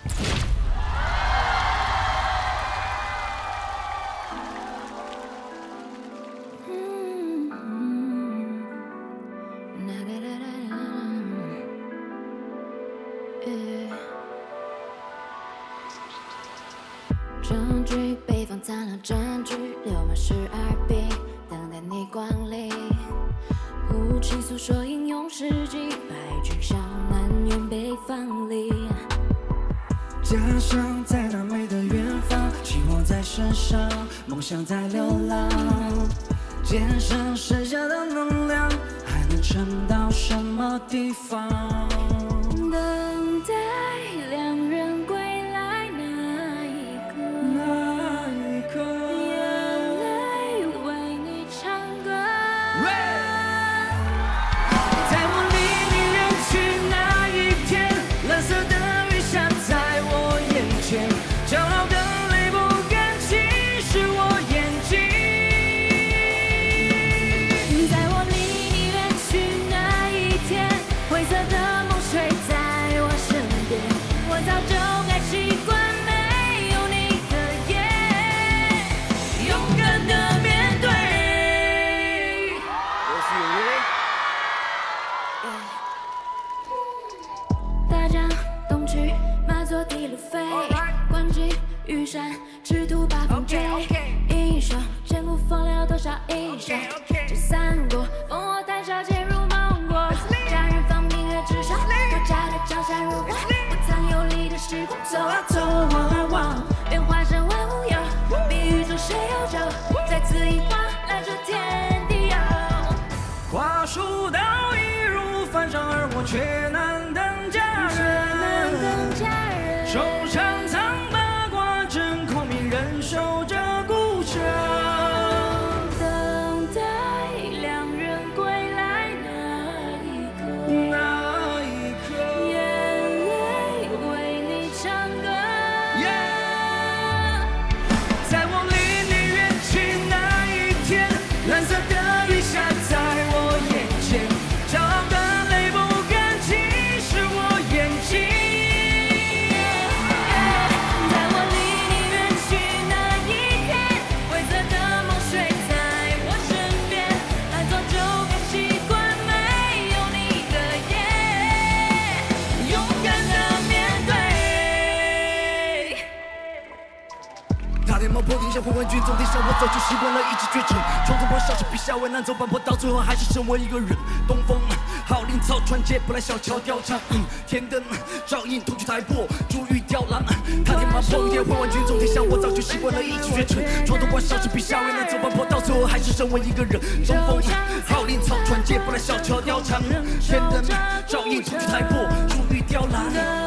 证据，北方灿烂证据，流氓12笔，等待你光临。无情诉说英勇事迹，白驹向南远北方里。 家乡在那美的远方，希望在身上，梦想在流浪。肩上剩下的能量，还能撑到什么地方？ 等待两人归来那一刻，眼泪为你唱歌。 在我离你远去那一天，蓝色的雨下在我眼前，骄傲的泪不敢侵蚀我眼睛。 在我离你远去那一天，灰色的梦睡在我身边，我早就该习惯没有你的夜，勇敢的面对。大江东去，马作的路飞，关机玉山，赤兔把风追。英雄千古风流多少英雄，这三国烽火谈笑皆如梦过。家人放明月之上，我家的江山如画，不曾有力的时光走啊走，望啊望，变化成万物有，比宇宙谁悠久，再次一划揽着天地游。 跨蜀道易如反掌，而我却难登佳人。手上藏八卦阵，孔明忍受着孤城。 等待两人归来那一刻，眼泪为你唱歌。 在我离你远去那一天，蓝色的雨下在我眼前，骄傲的泪不敢侵蚀我眼睛。 在我离你远去那一天，灰色的梦睡在我身边，爱早就该习惯没有你的夜，勇敢的面对。 大天猫破顶像混混军，总体上我早就习惯了一骑绝尘。闯东坡小吃比下为难走半坡，到最后还是剩我一个人。东风号令草船借不来小桥雕墙，天灯照映同去台破，珠玉雕栏。大天猫破顶混混军，总体上我早就习惯了一骑绝尘。闯东坡小吃比下为难走半坡，到最后还是剩我一个人。东风号令草船借不来小桥雕墙，天灯照映同去台破，珠玉雕栏。